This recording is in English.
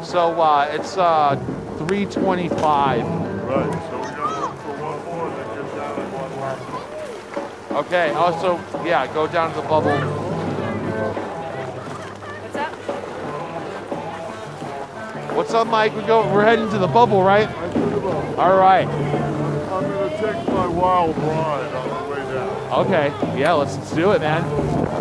So it's 325. Right, so we gotta look for one more that gets down at one left. Okay, also, yeah, go down to the bubble. What's up? What's up, Mike? We're heading to the bubble, right? Right to the bubble. All right. I'm gonna take my wild ride on the way down. Okay, yeah, let's do it, man.